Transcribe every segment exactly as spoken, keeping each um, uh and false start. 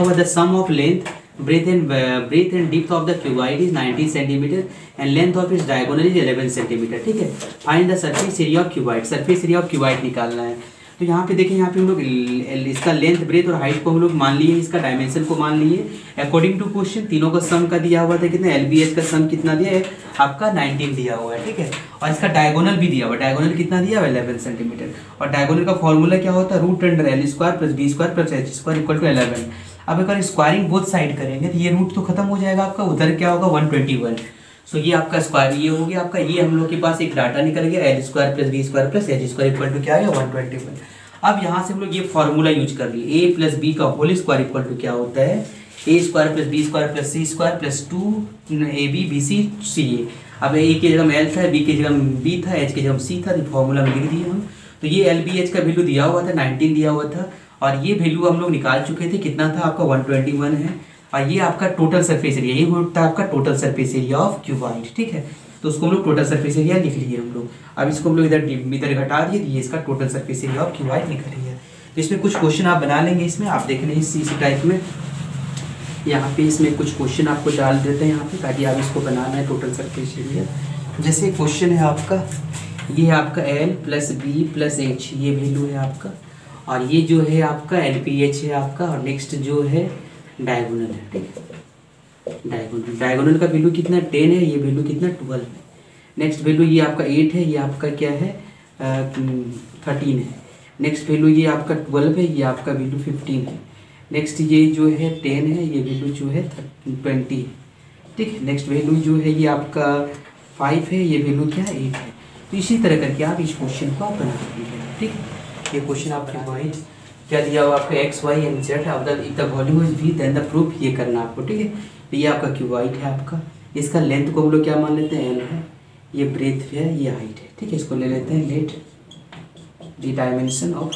हुआ the sum of length breadth and breadth and depth of the cuboid is nineteen centimetre and length of its diagonal is eleven centimetre. ठीक है, find the surface area of cuboid, surface area of cuboid निकालना है। तो यहाँ पे देखें, यहाँ पे हम लोग इसका लेंथ ब्रेथ और हाइट को हम लोग मान लिए, इसका डायमेंशन को मान लिए अकॉर्डिंग टू क्वेश्चन। तीनों का सम का दिया हुआ था कितना, एल बी एच का सम कितना दिया है आपका नाइनटीन दिया हुआ है। ठीक है, और इसका डायगोनल भी दिया हुआ है, डायगोनल कितना दिया हुआ है इलेवन सेंटीमीटर। और डायगोनल का फॉर्मूला क्या होता है, root under L square plus B square plus H square equal to eleven. अब अगर स्क्वायरिंग बोथ साइड करेंगे तो ये रूट तो खत्म हो जाएगा आपका, उधर क्या होगा वन ट्वेंटी वन। सो ये आपका स्क्वायर ये हो गया आपका, ये हम लोग के पास एक डाटा निकल गया L square plus B square plus H square equal to क्या है वन ट्वेंटी वन। अब यहाँ से हम लोग ये फॉर्मूला यूज कर लिए, ए प्लस बी का होल स्क्वायर इक्वल टू क्या होता है, A square plus B square plus C square plus two A B B C C A. अब ए की जगह में एल था, बी की जगह में बी था, एच की जगह में सी था, तो फॉर्मूला में लिख दिए हम। तो ये एल बी एच का वैल्यू दिया हुआ था नाइनटीन दिया हुआ था, और ये वैल्यू हम लोग निकाल चुके थे, कितना था आपका वन ट्वेंटी वन है। और ये आपका टोटल सरफेस एरिया, ये होता है आपका total surface area of cuboid. ठीक है, तो उसको हम लोग टोटल सरफेस एरिया लिख लिए हम लोग। अब इसको हम लोग इधर इधर घटा दिए, ये इसका total surface area of cuboid निकल रही है। तो इसमें कुछ क्वेश्चन आप बना लेंगे, इसमें आप देख लें इसी टाइप में। यहाँ पे इसमें कुछ क्वेश्चन आपको डाल देते हैं यहाँ पे, ताकि आप इसको बनाना है टोटल सरफेस एरिया। जैसे क्वेश्चन है आपका, ये आपका L plus B plus H ये वैल्यू है आपका, और ये जो है आपका एल पी एच है आपका, और नेक्स्ट जो है डायगोनल है। ठीक है, डायगोनल डायगोनल का वैल्यू कितना टेन है, ये वैल्यू कितना ट्वेल्व है। नेक्स्ट वैल्यू ये आपका एट है, ये आपका क्या है थर्टीन है। नेक्स्ट वैल्यू ये आपका ट्वेल्व है, ये आपका वैल्यू फिफ्टीन है। नेक्स्ट ये जो है टेन है, ये वैल्यू जो है ट्वेंटी है। ठीक है, नेक्स्ट वैल्यू जो है ये आपका फाइव है, ये वैल्यू क्या है एट है। तो इसी तरह करके आप इस क्वेश्चन को आप बना लीजिए। ठीक है, ये क्वेश्चन आपके वाइज क्या दिया हुआ आपका एक्स वाई एंड जेड, अब if the volume is V then the proof ये करना आपको। ठीक है, तो ये आपका क्यूबॉइड है आपका, इसका लेंथ को हम लोग क्या मान लेते हैं एल है, ये ब्रेथ है, ये हाइट है। ठीक है, इसको ले लेते हैं let the dimension of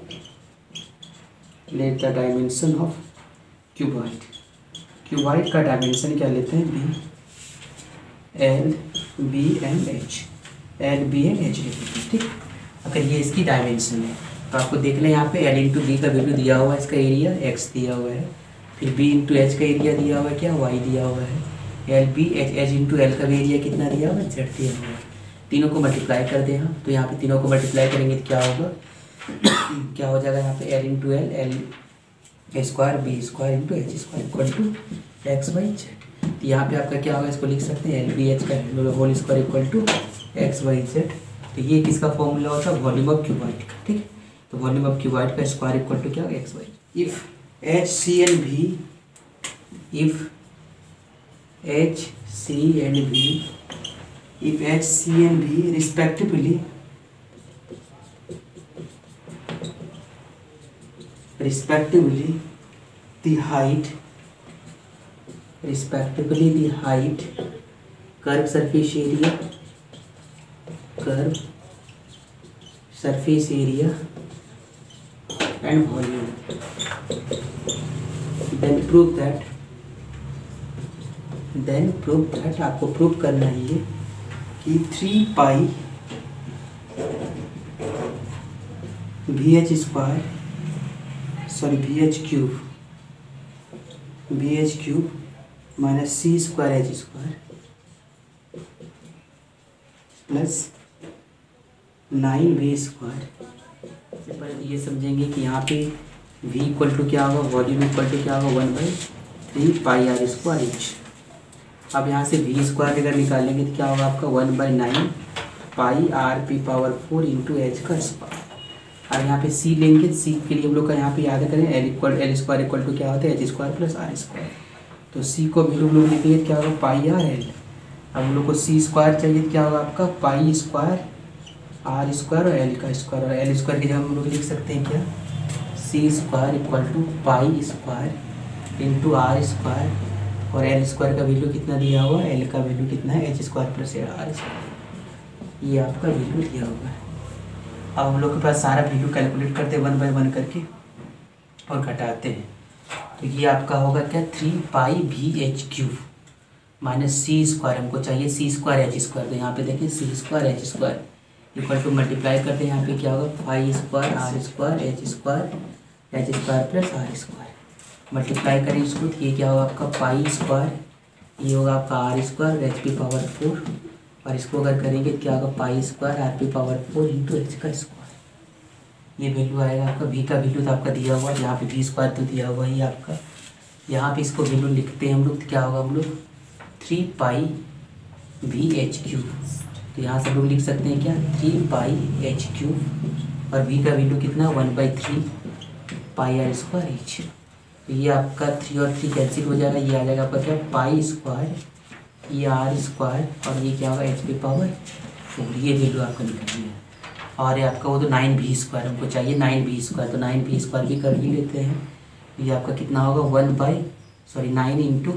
let the dimension of cuboid. Cuboid का डायमेंशन क्या लेते हैं B L B and H, L B and H लेते हैं। ठीक, अगर ये इसकी डायमेंशन है तो आपको देख लें यहाँ पे एल इंटू बी का वैल्यू दिया हुआ है, इसका एरिया एक्स दिया हुआ है, फिर बी इंटू एच का एरिया दिया हुआ है क्या वाई दिया हुआ है, L B H H into L का भी एरिया कितना दिया हुआ है जेड दिया हुआ है। तीनों को मल्टीप्लाई कर दें हम, तो यहाँ पे तीनों को मल्टीप्लाई करेंगे तो क्या होगा क्या हो जाएगा यहाँ पे L into L L square B square into H square equal to X by Z. तो यहाँ पे आपका क्या होगा, इसको लिख सकते हैं एल बी एच का whole square equal to X by Z. तो ये किसका फॉर्मूला होता है वॉल्यूम ऑफ क्यूबॉइड का। ठीक है, तो वॉल्यूम ऑफ क्यूबॉइड का स्क्वायर इक्वल टू क्या होगा X by. If H C and भी इफ एच सी एंड भी if H, C and B respectively respectively the height respectively the height curve surface area curve surface area and volume, then prove that then prove that आपको prove करना है ये कि three pi V H square sorry V H cube V H cube minus C square H square plus nine V square. पर ये समझेंगे कि यहाँ पे v इक्वल टू क्या होगा, वॉल्यूम इक्वल टू क्या होगा one by three pi R square H. अब यहाँ से वी स्क्वायर अगर निकालेंगे तो क्या होगा आपका one by nine pi R P power four into H का स्क्वायर। अब यहाँ पे सी लेंगे, सी के लिए हम लोग का यहाँ पे याद करें L equal L square equal to क्या होता है H square plus R square. तो सी को भी हम लोग लिखेंगे क्या होगा पाई आर एल। अब हम लोग को सी स्क्वायर चाहिए तो क्या होगा आपका पाई स्क्वायर आर स्क्वायर और एल का स्क्वायर, और एल स्क्वायर की जगह हम लोग लिख सकते हैं क्या C square equal to pi square into R square, और एल स्क्वायर का वैल्यू कितना दिया हुआ है, एल का वैल्यू कितना है H square plus R square, ये आपका वैल्यू दिया हुआ है। अब हम लोग के पास सारा वैल्यू कैलकुलेट करते हैं वन बाय वन करके और घटाते हैं। तो ये आपका होगा क्या three pi V H cube minus C square, हमको चाहिए सी स्क्वायर एच स्क्वायर। तो यहाँ पे देखें C square H square equal to multiply करते हैं, यहाँ पे क्या होगा five square R square H square H square plus R square. Multiply करें इसको तो ये क्या होगा आपका पाई स्क्वायर, ये होगा आपका R square H P power four, और इसको अगर करेंगे क्या होगा pi square R P power four into H का स्क्वायर। ये वैल्यू आएगा आपका, वी का वैल्यू तो आपका दिया हुआ है, यहाँ पे वी स्क्वायर तो दिया हुआ ही आपका, यहाँ पे इसको वैल्यू लिखते हैं हम लोग तो क्या होगा हम लोग three pi V H cube, तो यहाँ से हम लोग लिख सकते हैं क्या थ्री पाई एच क्यू, और वी का वैल्यू कितना one by three pi R square H. तो ये आपका थ्री और थ्री कैंसिल हो जाएगा, ये आ जाएगा आपका क्या पाई स्क्वायर ये आर स्क्वायर, और ये क्या होगा एच पी पावर फोर, ये वैल्यू आपका निकलनी है। और ये आपका वो तो नाइन भी स्क्वायर हमको चाहिए, नाइन भी स्क्वायर, तो नाइन भी स्क्वायर भी कर ही लेते हैं। ये आपका कितना होगा one by sorry nine into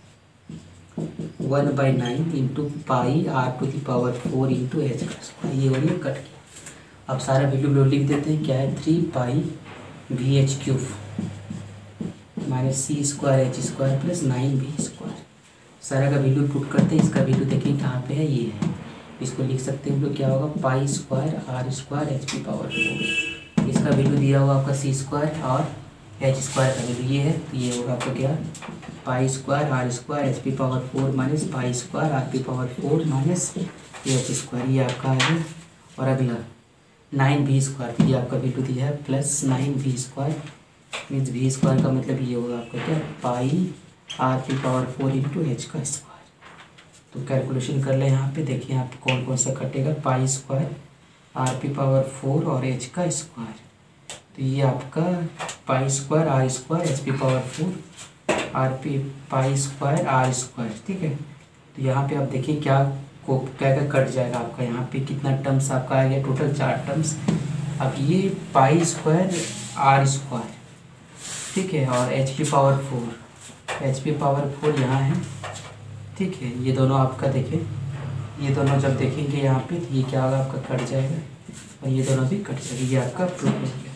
one by nine into pi R to the power four into H का स्क्वायर, ये वाली कट किया। अब सारा वैल्यू लिख देते हैं, क्या है three pi V H cube minus C square H square plus nine V square, सारा का वैल्यू पुट करते हैं। इसका वैल्यू देखिए कहाँ पे है, ये है, इसको लिख सकते हैं हम लोग क्या होगा pi square R square H P power four, इसका वैल्यू दिया हुआ आपका सी स्क्वायर और एच स्क्वायर का वैल्यू ये है, तो ये होगा आपका क्या pi square R square H P power four minus pi square R P power four minus H square, ये आपका आ गया। और अगला नाइन वी स्क्वायर, ये आपका वैल्यू दिया है plus nine V square, means V square का मतलब ये होगा आपका क्या pi R P power four into H का स्क्वायर। तो कैलकुलेशन कर लें यहाँ पे, देखिए आप कौन कौन सा कटेगा, pi square R P power four और एच का स्क्वायर, तो ये आपका pi square R square H P power four R P pi square R square, ठीक है। तो यहाँ पे आप देखिए क्या को क्या क्या कट जाएगा आपका, यहाँ पे कितना टर्म्स आपका आ गया, टोटल चार टर्म्स। अब ये पाई स्क्वायर आर स्क्वायर, ठीक है, और H P power four H P power four यहाँ है, ठीक है, ये दोनों आपका देखें, ये दोनों जब देखेंगे यहाँ पे तो ये क्या होगा आपका कट जाएगा, और ये दोनों भी कट जाएगा, ये आपका प्रूफ हो गया।